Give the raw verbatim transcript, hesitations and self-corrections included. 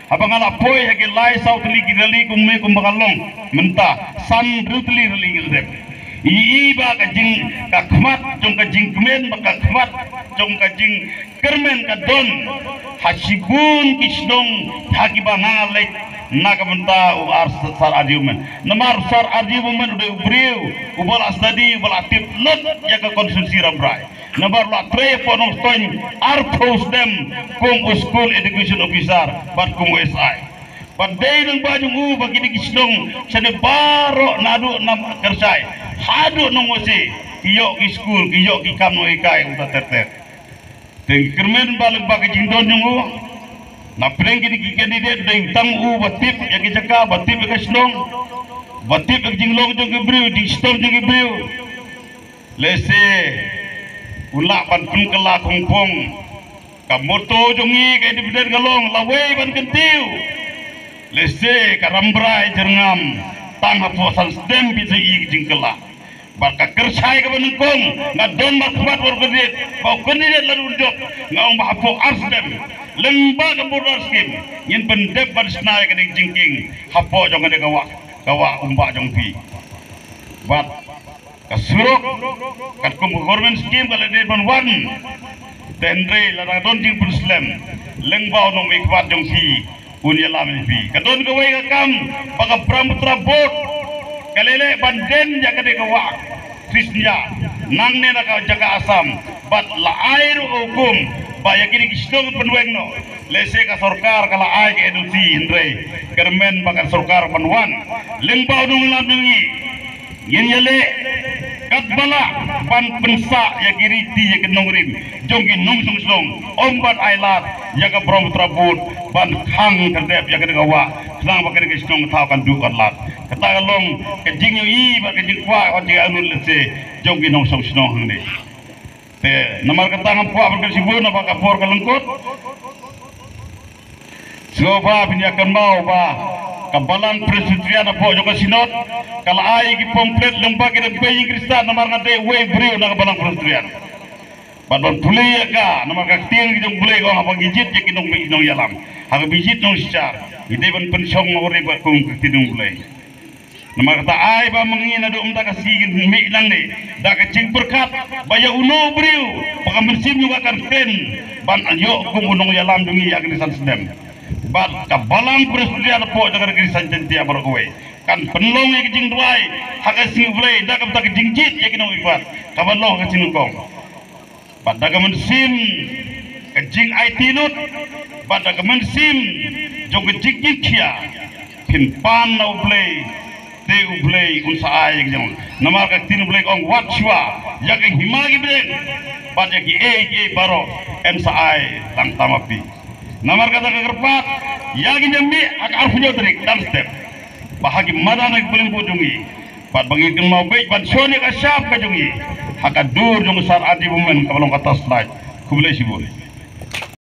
Abang ala poi hake lai sau teli kirali kumme kumbakalong mentah san rutli rali ngildem. Iiba ka jing ka khmat jong ka jing kemen maka khmat jong ka jing kermen ka don hasibun kisnong hakiba ngalek nakamenta u ar sar R G Momin namar sar R G Momin udah ubriu ubal asdadi ubal atip lot ya ka konsumsi rambrai namar la tre ponong stoin ar post dem kung school education officer bat kung S I Padai nang baju u bagi di kisnong sene baro nadu nam kirshay hadu nang wasi iyo ki school iyo ki kamno ikai uta terter teng kermen balik bagi jindon yung u na preng kini ki candidate deng tang u batip ya ki jaka batip ka kisnong batip ka jinglong jong gebriu di storm jong gebriu lese ulak pan pun kala kongpong ka moto jongi ka dipeder galong lawei ban kentiu lese karambrai jerngam tang hapo san stem bisa i jingkela baka kirshay ka banengkong ngadon matbat wargadit bau kandidat lalu jok ngaung hapo arsdem lemba ka border scheme yin pendep ban snai ka jingking hapo jong ade gawa gawa umba jong pi bat kasurok kat kum government scheme kala de ban wan tendre la don jing muslim lengbao no mikbat jong pi unia lamin pi kadon gawai ka kam baka pramutra bot kalele banden jaga de gawa krisnya nang ne ka jaga asam bat la air hukum ba yakini kisdong penwengno lese ka sarkar kala ai ke edusi indre kermen baka sarkar panwan lengbao nung lamingi yen yale katbala pan pensa ya kiriti ya kenongrim jongki nong song song ombat ailat ya ka pramutra bot ban khang terdep ya kedegawa sang bakar ke stong thaw kan du kan lat kata galong ke jing yi ba ke jing kwa wa dia anul lese jongki nong song song hang ni te namar kata ngam kwa bakar sibu na ba ka por ka lengkot so ba bin ya kan mau ba kabalan presiden apa juga sinot kalau ai ki komplit lembaga dan bayi kristan namar ngate we brio na kabalan presiden badon pulih ka namar ka ting jong pulih ko apa gijit ya kinong kinong yalam ha bijit nong sicar ide ban pensong ore ba kung tinung pulih namar kata ai ba mangina do umta ka sigin mi lang ni da ka cing berkat baya uno brio pakamersim juga kan ken ban ayo kung unong yalam dungi ya kinisan sedem bat kabalang presiden po jaga negeri sanjantia berkowe kan penlong yang jing duai hak sing vlei da kam tak jingjit ya kinong ibat kabalong ka sinungkong bat da kam sim ka jing I T lut bat da kam sim jong jing jing kia pin pan na vlei te vlei un sa ai jong namar ka tin vlei ong wat shwa ya ka himagi brek bat ya ki e e baro en sa ai tang tamapi namar kata kekerpat yagi nyambi ak arfunya trik dan step bahagi madana paling pujungi pat bagi keng mau baik pat sone ka syap ka jungi haka dur jong sar R G Momin kabalong kata slide kubulai sibur